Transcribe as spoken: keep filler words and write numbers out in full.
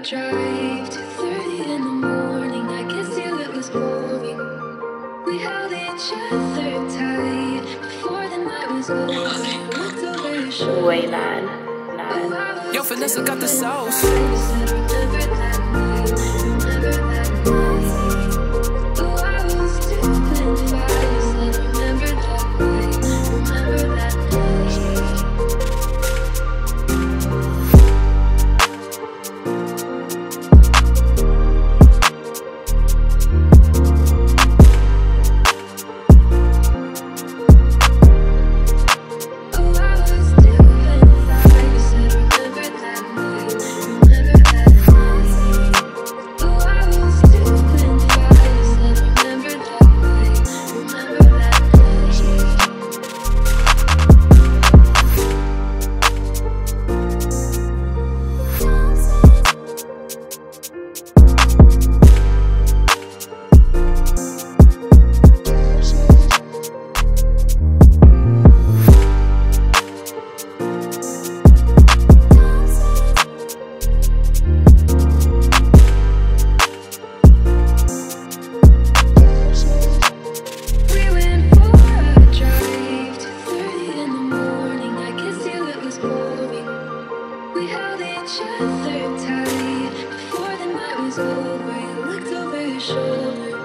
drive, two thirty in the morning. I kissed you, it was boring. We held each other tight before the night was over. Looked over your shoulder. Way mad. Mad. Yo, Finxssa got the sauce. We held each other tight before the night was over. You looked over your shoulder.